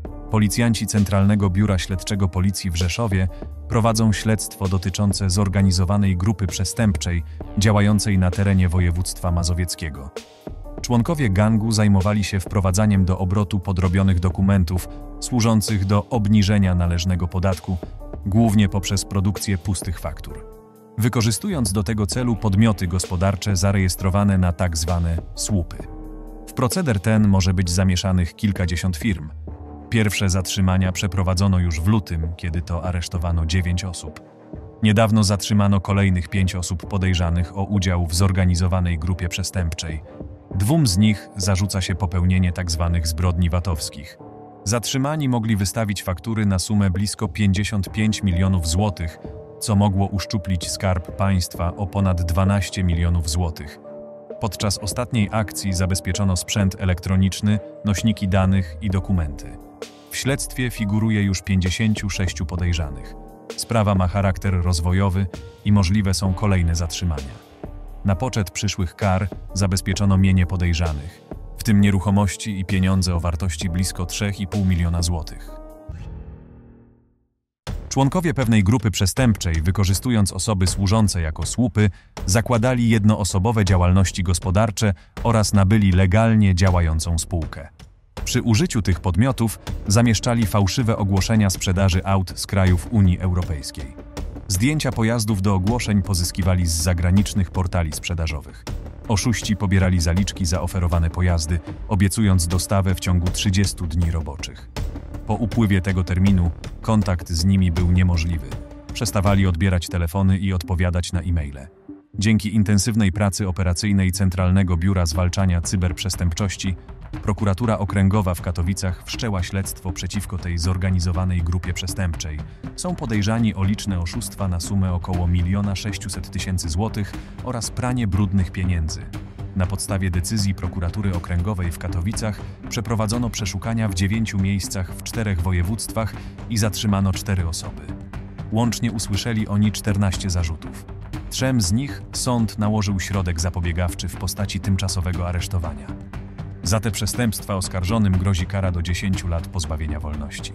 Policjanci Centralnego Biura Śledczego Policji w Rzeszowie prowadzą śledztwo dotyczące zorganizowanej grupy przestępczej działającej na terenie województwa mazowieckiego. Członkowie gangu zajmowali się wprowadzaniem do obrotu podrobionych dokumentów służących do obniżenia należnego podatku, głównie poprzez produkcję pustych faktur. Wykorzystując do tego celu podmioty gospodarcze zarejestrowane na tzw. słupy. W proceder ten może być zamieszanych kilkadziesiąt firm. Pierwsze zatrzymania przeprowadzono już w lutym, kiedy to aresztowano 9 osób. Niedawno zatrzymano kolejnych 5 osób podejrzanych o udział w zorganizowanej grupie przestępczej. 2 z nich zarzuca się popełnienie tzw. zbrodni VAT-owskich. Zatrzymani mogli wystawić faktury na sumę blisko 55 milionów złotych, co mogło uszczuplić skarb państwa o ponad 12 milionów złotych. Podczas ostatniej akcji zabezpieczono sprzęt elektroniczny, nośniki danych i dokumenty. W śledztwie figuruje już 56 podejrzanych. Sprawa ma charakter rozwojowy i możliwe są kolejne zatrzymania. Na poczet przyszłych kar zabezpieczono mienie podejrzanych, w tym nieruchomości i pieniądze o wartości blisko 3,5 miliona złotych. Członkowie pewnej grupy przestępczej, wykorzystując osoby służące jako słupy, zakładali jednoosobowe działalności gospodarcze oraz nabyli legalnie działającą spółkę. Przy użyciu tych podmiotów zamieszczali fałszywe ogłoszenia sprzedaży aut z krajów Unii Europejskiej. Zdjęcia pojazdów do ogłoszeń pozyskiwali z zagranicznych portali sprzedażowych. Oszuści pobierali zaliczki za oferowane pojazdy, obiecując dostawę w ciągu 30 dni roboczych. Po upływie tego terminu kontakt z nimi był niemożliwy. Przestawali odbierać telefony i odpowiadać na e-maile. Dzięki intensywnej pracy operacyjnej Centralnego Biura Zwalczania Cyberprzestępczości Prokuratura Okręgowa w Katowicach wszczęła śledztwo przeciwko tej zorganizowanej grupie przestępczej. Są podejrzani o liczne oszustwa na sumę około 1 600 000 złotych oraz pranie brudnych pieniędzy. Na podstawie decyzji Prokuratury Okręgowej w Katowicach przeprowadzono przeszukania w 9 miejscach w 4 województwach i zatrzymano 4 osoby. Łącznie usłyszeli oni 14 zarzutów. 3 z nich sąd nałożył środek zapobiegawczy w postaci tymczasowego aresztowania. Za te przestępstwa oskarżonym grozi kara do 10 lat pozbawienia wolności.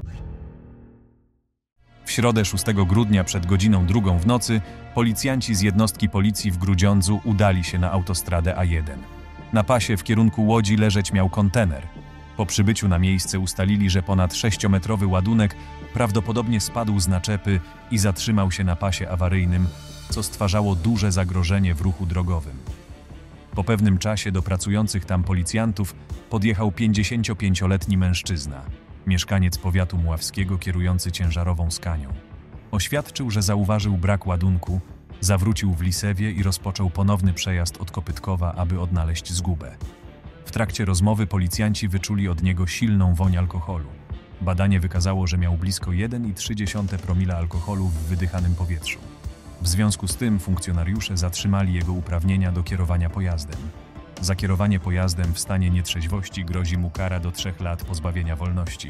W środę 6 grudnia przed godziną 2 w nocy policjanci z jednostki policji w Grudziądzu udali się na autostradę A1. Na pasie w kierunku Łodzi leżeć miał kontener. Po przybyciu na miejsce ustalili, że ponad 6-metrowy ładunek prawdopodobnie spadł z naczepy i zatrzymał się na pasie awaryjnym, co stwarzało duże zagrożenie w ruchu drogowym. Po pewnym czasie do pracujących tam policjantów podjechał 55-letni mężczyzna, mieszkaniec powiatu mławskiego kierujący ciężarową Skanią. Oświadczył, że zauważył brak ładunku, zawrócił w Lisewie i rozpoczął ponowny przejazd od Kopytkowa, aby odnaleźć zgubę. W trakcie rozmowy policjanci wyczuli od niego silną woń alkoholu. Badanie wykazało, że miał blisko 1,3 promila alkoholu w wydychanym powietrzu. W związku z tym funkcjonariusze zatrzymali jego uprawnienia do kierowania pojazdem. Za kierowanie pojazdem w stanie nietrzeźwości grozi mu kara do 3 lat pozbawienia wolności.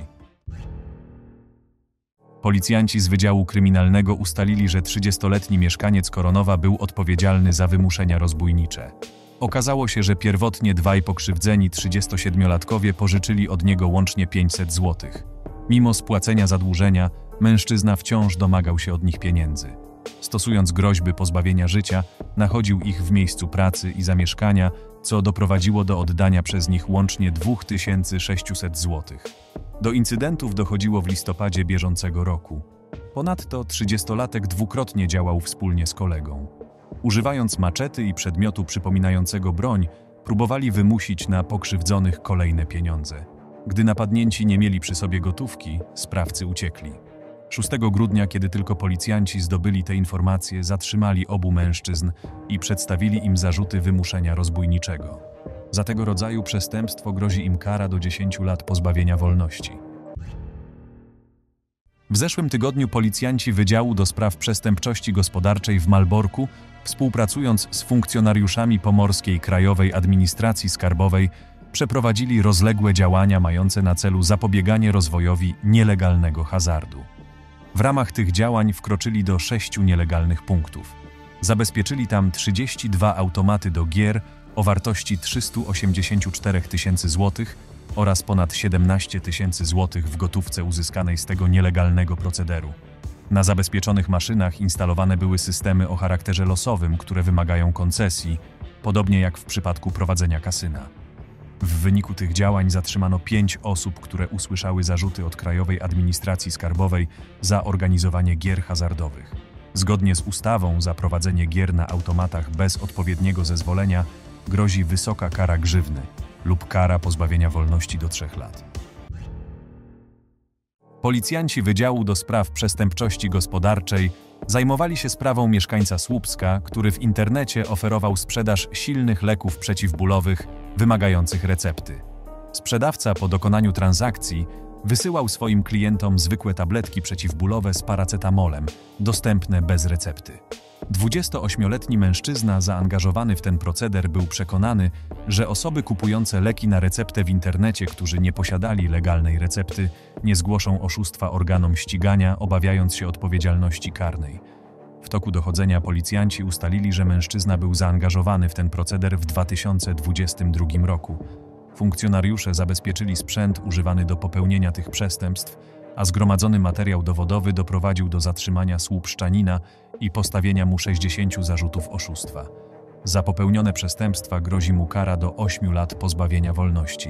Policjanci z Wydziału Kryminalnego ustalili, że 30-letni mieszkaniec Koronowa był odpowiedzialny za wymuszenia rozbójnicze. Okazało się, że pierwotnie 2 pokrzywdzeni 37-latkowie pożyczyli od niego łącznie 500 zł. Mimo spłacenia zadłużenia, mężczyzna wciąż domagał się od nich pieniędzy. Stosując groźby pozbawienia życia, nachodził ich w miejscu pracy i zamieszkania, co doprowadziło do oddania przez nich łącznie 2600 zł. Do incydentów dochodziło w listopadzie bieżącego roku. Ponadto 30-latek dwukrotnie działał wspólnie z kolegą. Używając maczety i przedmiotu przypominającego broń, próbowali wymusić na pokrzywdzonych kolejne pieniądze. Gdy napadnięci nie mieli przy sobie gotówki, sprawcy uciekli. 6 grudnia, kiedy tylko policjanci zdobyli te informacje, zatrzymali obu mężczyzn i przedstawili im zarzuty wymuszenia rozbójniczego. Za tego rodzaju przestępstwo grozi im kara do 10 lat pozbawienia wolności. W zeszłym tygodniu policjanci Wydziału do Spraw Przestępczości Gospodarczej w Malborku, współpracując z funkcjonariuszami Pomorskiej Krajowej Administracji Skarbowej, przeprowadzili rozległe działania mające na celu zapobieganie rozwojowi nielegalnego hazardu. W ramach tych działań wkroczyli do 6 nielegalnych punktów. Zabezpieczyli tam 32 automaty do gier o wartości 384 000 złotych, oraz ponad 17 000 złotych w gotówce uzyskanej z tego nielegalnego procederu. Na zabezpieczonych maszynach instalowane były systemy o charakterze losowym, które wymagają koncesji, podobnie jak w przypadku prowadzenia kasyna. W wyniku tych działań zatrzymano 5 osób, które usłyszały zarzuty od Krajowej Administracji Skarbowej za organizowanie gier hazardowych. Zgodnie z ustawą za prowadzenie gier na automatach bez odpowiedniego zezwolenia grozi wysoka kara grzywny lub kara pozbawienia wolności do 3 lat. Policjanci Wydziału do Spraw Przestępczości Gospodarczej zajmowali się sprawą mieszkańca Słupska, który w internecie oferował sprzedaż silnych leków przeciwbólowych wymagających recepty. Sprzedawca po dokonaniu transakcji wysyłał swoim klientom zwykłe tabletki przeciwbólowe z paracetamolem, dostępne bez recepty. 28-letni mężczyzna zaangażowany w ten proceder był przekonany, że osoby kupujące leki na receptę w internecie, którzy nie posiadali legalnej recepty, nie zgłoszą oszustwa organom ścigania, obawiając się odpowiedzialności karnej. W toku dochodzenia policjanci ustalili, że mężczyzna był zaangażowany w ten proceder w 2022 roku. Funkcjonariusze zabezpieczyli sprzęt używany do popełnienia tych przestępstw, a zgromadzony materiał dowodowy doprowadził do zatrzymania słupszczanina i postawienia mu 60 zarzutów oszustwa. Za popełnione przestępstwa grozi mu kara do 8 lat pozbawienia wolności.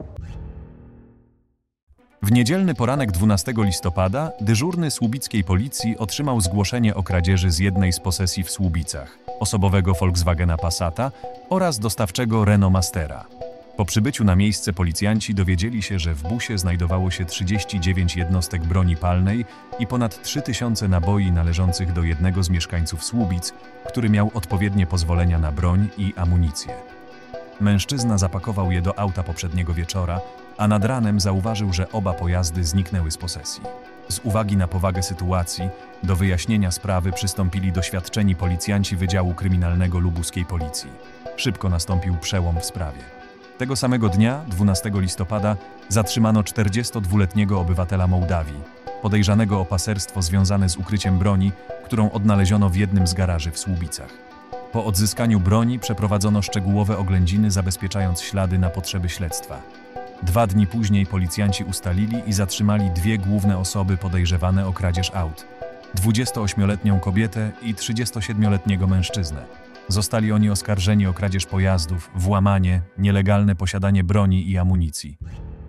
W niedzielny poranek 12 listopada dyżurny słubickiej policji otrzymał zgłoszenie o kradzieży z jednej z posesji w Słubicach, osobowego Volkswagena Passata oraz dostawczego Renault Mastera. Po przybyciu na miejsce policjanci dowiedzieli się, że w busie znajdowało się 39 jednostek broni palnej i ponad 3000 naboi należących do jednego z mieszkańców Słubic, który miał odpowiednie pozwolenia na broń i amunicję. Mężczyzna zapakował je do auta poprzedniego wieczora, a nad ranem zauważył, że oba pojazdy zniknęły z posesji. Z uwagi na powagę sytuacji, do wyjaśnienia sprawy przystąpili doświadczeni policjanci Wydziału Kryminalnego Lubuskiej Policji. Szybko nastąpił przełom w sprawie. Tego samego dnia, 12 listopada, zatrzymano 42-letniego obywatela Mołdawii, podejrzanego o paserstwo związane z ukryciem broni, którą odnaleziono w jednym z garaży w Słubicach. Po odzyskaniu broni przeprowadzono szczegółowe oględziny, zabezpieczając ślady na potrzeby śledztwa. 2 dni później policjanci ustalili i zatrzymali 2 główne osoby podejrzewane o kradzież aut: 28-letnią kobietę i 37-letniego mężczyznę. Zostali oni oskarżeni o kradzież pojazdów, włamanie, nielegalne posiadanie broni i amunicji.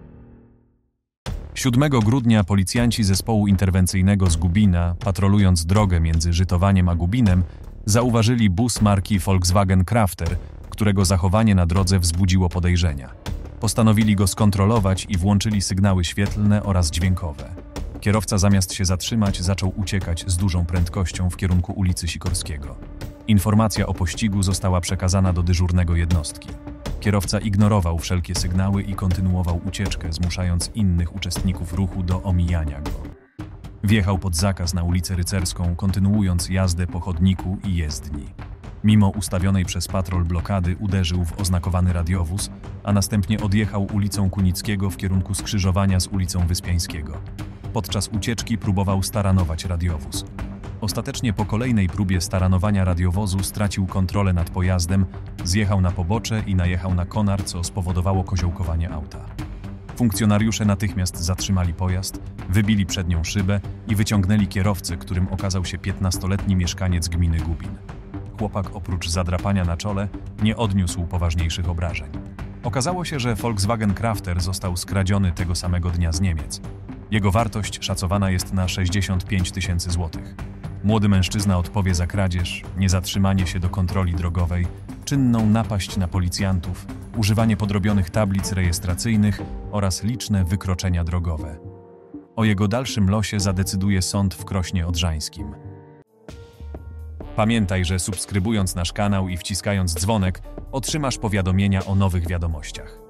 7 grudnia policjanci zespołu interwencyjnego z Gubina, patrolując drogę między Żytowaniem a Gubinem, zauważyli bus marki Volkswagen Crafter, którego zachowanie na drodze wzbudziło podejrzenia. Postanowili go skontrolować i włączyli sygnały świetlne oraz dźwiękowe. Kierowca zamiast się zatrzymać, zaczął uciekać z dużą prędkością w kierunku ulicy Sikorskiego. Informacja o pościgu została przekazana do dyżurnego jednostki. Kierowca ignorował wszelkie sygnały i kontynuował ucieczkę, zmuszając innych uczestników ruchu do omijania go. Wjechał pod zakaz na ulicę Rycerską, kontynuując jazdę po chodniku i jezdni. Mimo ustawionej przez patrol blokady uderzył w oznakowany radiowóz, a następnie odjechał ulicą Kunickiego w kierunku skrzyżowania z ulicą Wyspiańskiego. Podczas ucieczki próbował staranować radiowóz. Ostatecznie po kolejnej próbie staranowania radiowozu stracił kontrolę nad pojazdem, zjechał na pobocze i najechał na konar, co spowodowało koziołkowanie auta. Funkcjonariusze natychmiast zatrzymali pojazd, wybili przednią szybę i wyciągnęli kierowcę, którym okazał się 15-letni mieszkaniec gminy Gubin. Chłopak oprócz zadrapania na czole nie odniósł poważniejszych obrażeń. Okazało się, że Volkswagen Crafter został skradziony tego samego dnia z Niemiec. Jego wartość szacowana jest na 65 000 złotych. Młody mężczyzna odpowie za kradzież, niezatrzymanie się do kontroli drogowej, czynną napaść na policjantów, używanie podrobionych tablic rejestracyjnych oraz liczne wykroczenia drogowe. O jego dalszym losie zadecyduje sąd w Krośnie Odrzańskim. Pamiętaj, że subskrybując nasz kanał i wciskając dzwonek, otrzymasz powiadomienia o nowych wiadomościach.